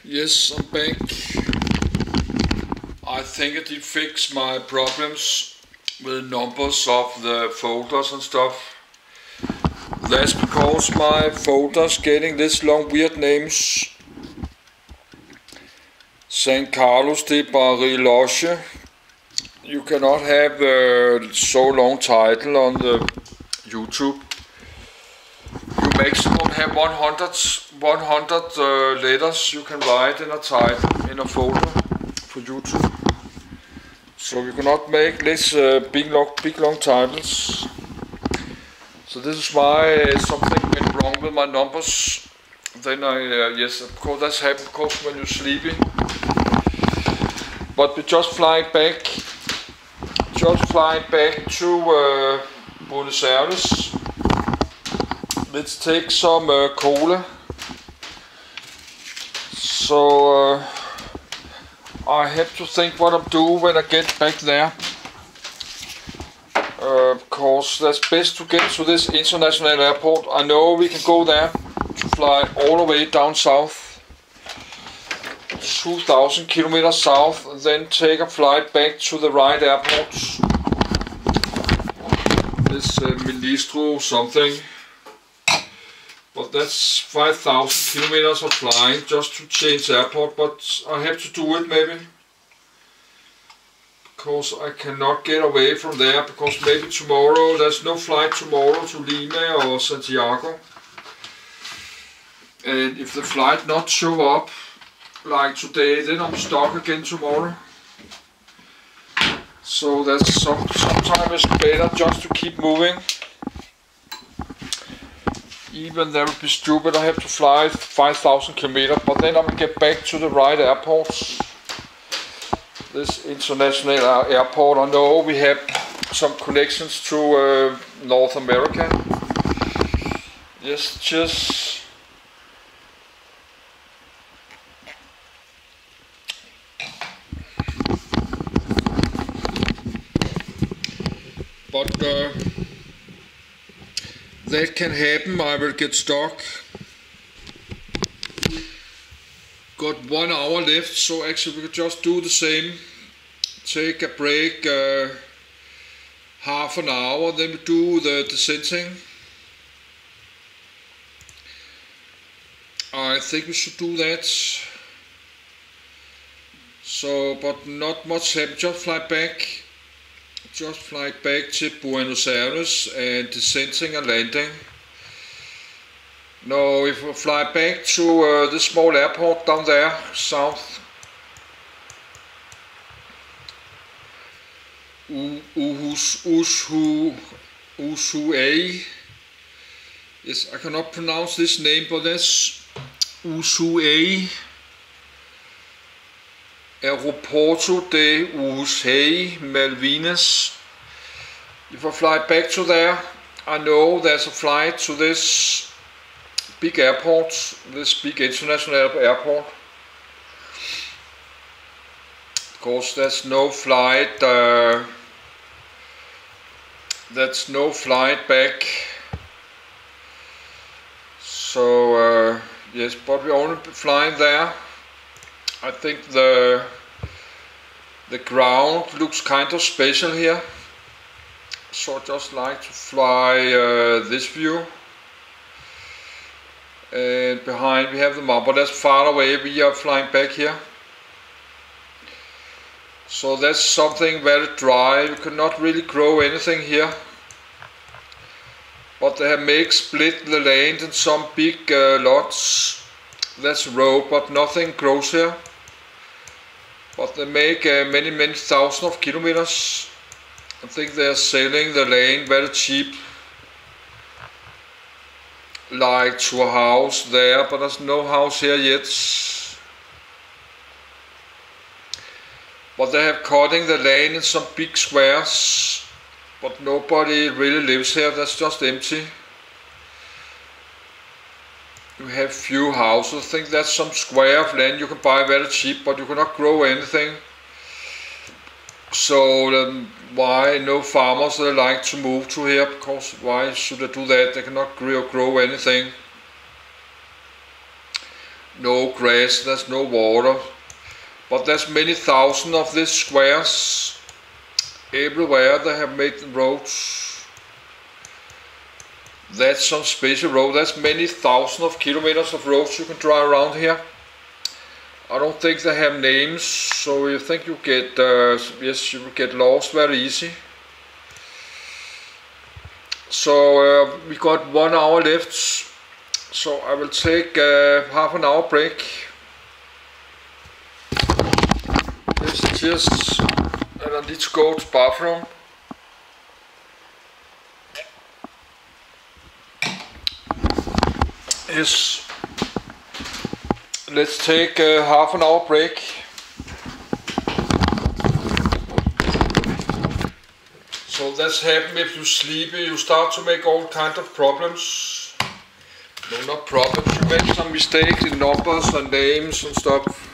Yes, I'm back. I think I did fix my problems with numbers of the folders and stuff. That's because my folders getting this long weird names. St. Carlos De Bariloche. You cannot have so long title on the YouTube. You maximum have 100 letters you can write in a title in a folder for YouTube. So you cannot make less big long titles. So this is why something went wrong with my numbers. Then yes, of course that's happened because when you're sleeping. But we just flying back to Buenos Aires. Let's take some cola. So I have to think what I'm doing when I get back there. Of course, that's best to get to this international airport. I know we can go there to fly all the way down south, 2,000 kilometers south, and then take a flight back to the right airport. This Ministro something. But that's 5,000 kilometers of flying just to change airport, but I have to do it maybe. Because I cannot get away from there, because maybe tomorrow, there's no flight tomorrow to Lima or Santiargo. And if the flight not show up, like today, then I'm stuck again tomorrow. So that's sometimes it's better just to keep moving. Even that would be stupid, I have to fly 5,000 kilometers, but then I will get back to the right airports. This international airport, I know we have some connections to North America. Yes, cheers. But that can happen, I will get stuck. Got 1 hour left, so actually we could just do the same. Take a break, half an hour, then we do the descending. I think we should do that. So, but not much happened, just fly back. Just fly back to Buenos Aires and descending and landing. No, if we fly back to this small airport down there, south. Ushuaia. Yes, I cannot pronounce this name, but that's Ushuaia. Aeroporto de Ushuaia, Malvinas. If I fly back to there, I know there's a flight to this big airport, this big international airport. Of course, there's no flight. That's no flight back. So yes, but we're only flying there. I think the ground looks kind of special here, so I just like to fly this view. And behind we have the map, but that's far away. We are flying back here, so that's something very dry. You cannot really grow anything here, but they have split the land in some big lots. That's a road, but nothing grows here. But they make many thousands of kilometers. I think they are selling the land very cheap, like to a house there, but there's no house here yet. But they have cutting the land in some big squares, but nobody really lives here. That's just empty. You have few houses. I think that's some square of land you can buy very cheap, but you cannot grow anything. So why no farmers they like to move to here? Because why should they do that? They cannot grow anything. no grass, there's no water, but there's many thousand of these squares. Everywhere they have made roads. That's some special road. That's many thousand of kilometers of roads you can drive around here. I don't think they have names, so you think you get yes, you will get lost very easy. So we got 1 hour left, so I will take half an hour break. Yes, just and I need to go to the bathroom. Yes. Let's take a half an hour break. So that's happened if you sleepy, you start to make all kinds of problems. No, not problems, you make some mistakes in numbers and names and stuff.